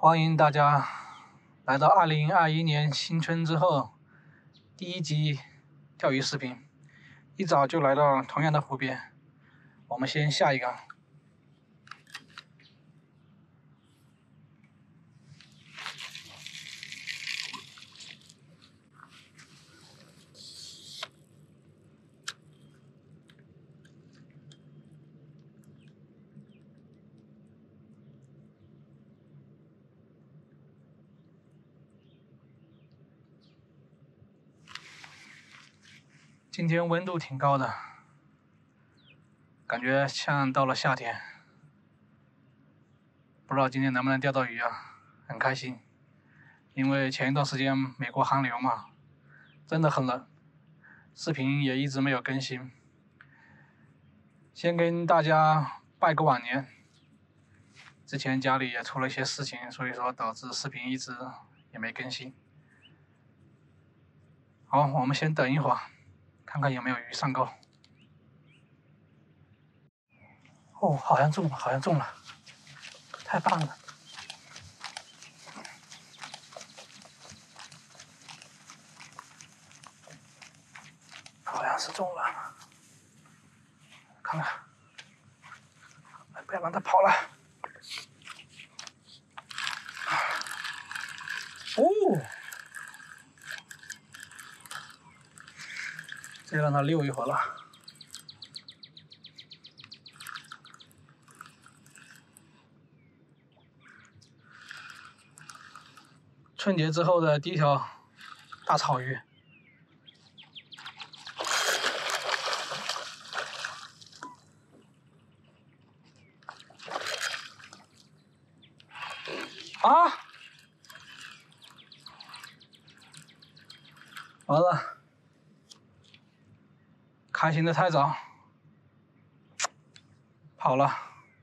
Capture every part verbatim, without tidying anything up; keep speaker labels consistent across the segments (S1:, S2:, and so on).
S1: 欢迎大家来到二零二一年新春之后第一集钓鱼视频。一早就来到同样的湖边，我们先下一竿。今天温度挺高的，感觉像到了夏天。不知道今天能不能钓到鱼啊？很开心，因为前一段时间美国寒流嘛，真的很冷，视频也一直没有更新。先跟大家拜个晚年，之前家里也出了一些事情，所以说导致视频一直也没更新。好，我们先等一会儿，看看有没有鱼上钩。哦，好像中了，好像中了，太棒了！好像是中了，看看，不要让它跑了。哦，再让它溜一会儿了。春节之后的第一条大草鱼。啊！完了，开心的太早，跑了。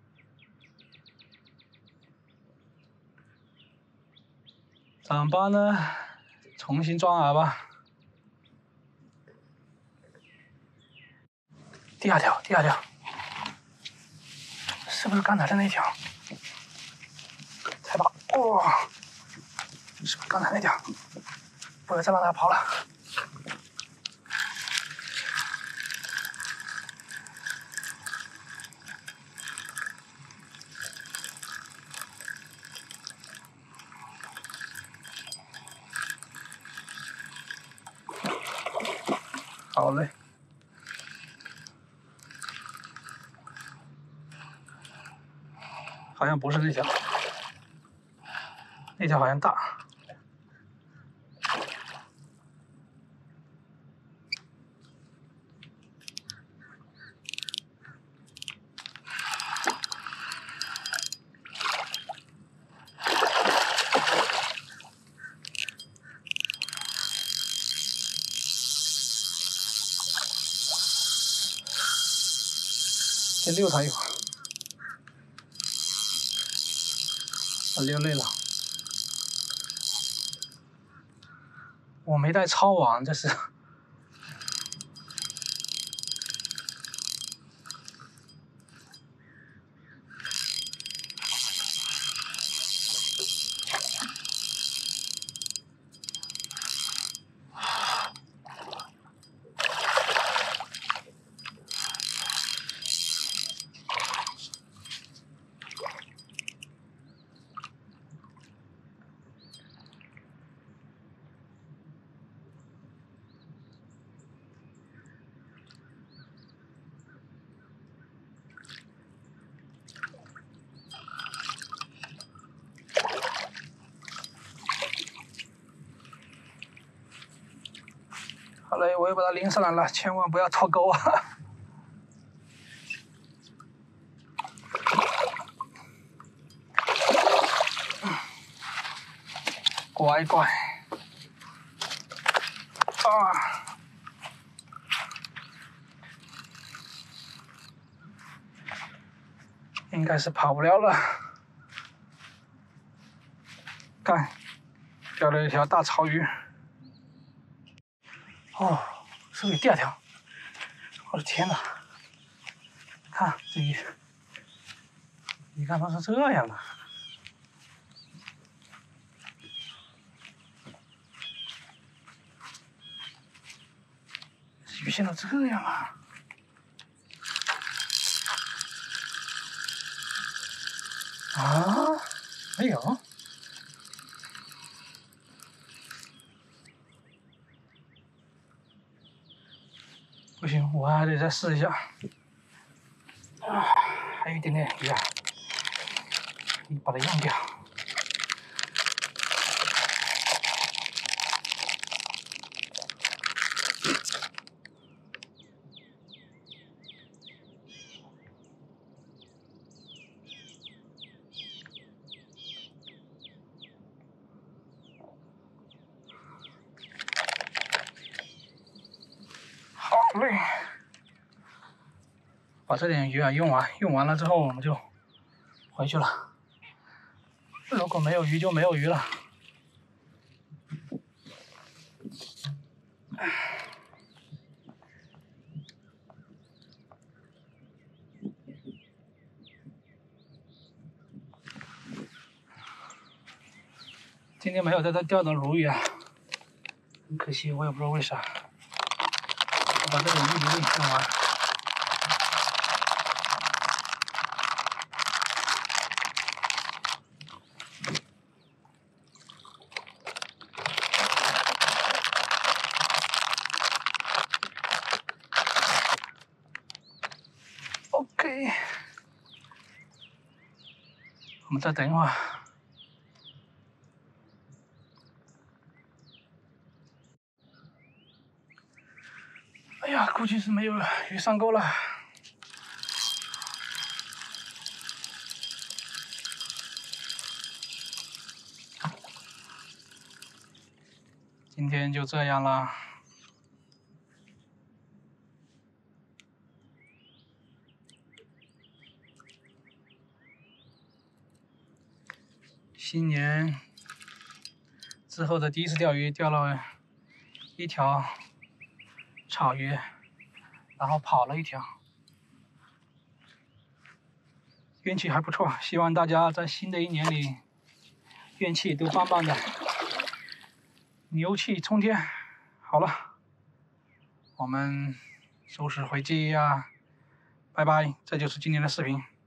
S1: 怎么办呢？重新装饵吧。第二条，第二条，是不是刚才的那条？猜吧，哇、哦，是不是刚才那条？不能再让它跑了。好嘞。好像不是那条，那条好像大。先溜它一会儿，我溜累了。我没带抄网，这是。好嘞，我又把它拎上来了，千万不要脱钩啊！乖乖，啊！应该是跑不了了。看，钓了一条大草鱼。哦，是不是第二条？我的天哪！看这鱼，鱼竿都是这样的。 局限到这样啊！啊，没有。不行，我还得再试一下。啊，还有一点点鱼啊，你把它用掉。好嘞，把这点鱼啊用完，用完了之后我们就回去了。如果没有鱼就没有鱼了。今天没有在这钓到鲈鱼啊，很可惜，我也不知道为啥。我把这点鱼鳞用完。OK， 我们再等一会儿。哎呀，估计是没有鱼上钩了。今天就这样了。新年之后的第一次钓鱼，钓了一条草鱼，然后跑了一条，运气还不错。希望大家在新的一年里运气都棒棒的，牛气冲天。好了，我们收拾回家呀，拜拜。这就是今天的视频。